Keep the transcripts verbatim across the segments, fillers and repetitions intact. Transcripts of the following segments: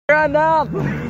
Stand up!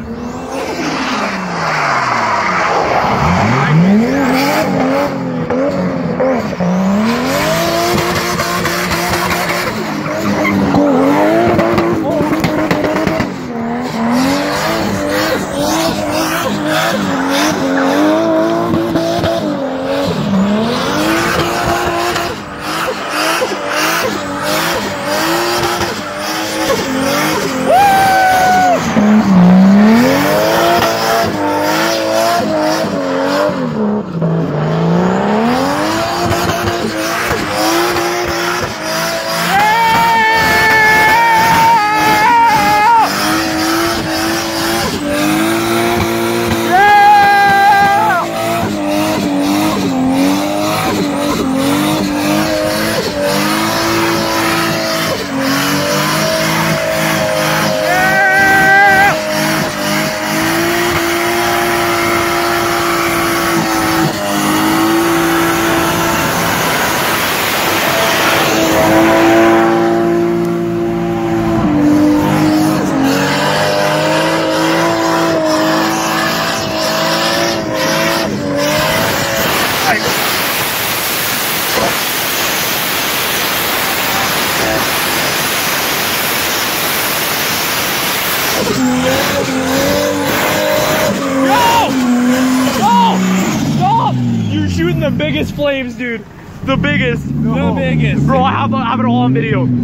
Shooting the biggest flames, dude. The biggest. No. The biggest. Bro, I have, I have it all on video. Dude,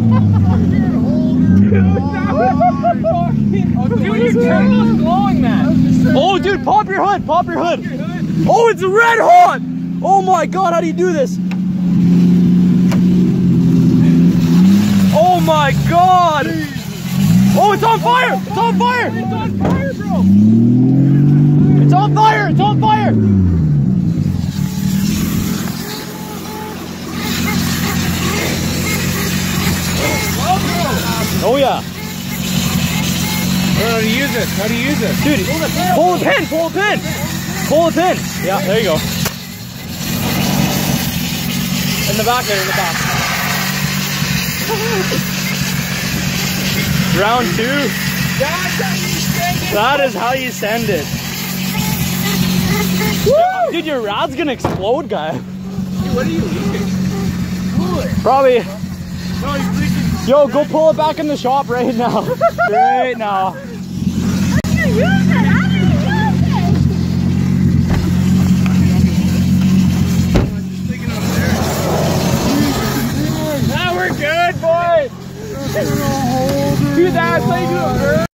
your camera's glowing, man. Oh, dude, pop your hood. Pop your hood. Oh, it's red hot. Oh my God, how do you do this? Oh my God. Oh, it's on fire. It's on fire. It's on fire, bro. It's on fire. It's on fire. Oh yeah. How do you use this? How do you use this? Dude, pull the pin, pull the pin. Pull the pin. Yeah, there you go. In the back there, in the back. Round two. That is how you send it. Woo! Dude, your rod's gonna explode, guy. Dude, what are you eating? Cooler. Probably. No, you're freaking. Yo, go pull it back in the shop right now. Right now. How do you use it? How do you use it? Now we're good, boys. Dude, that's like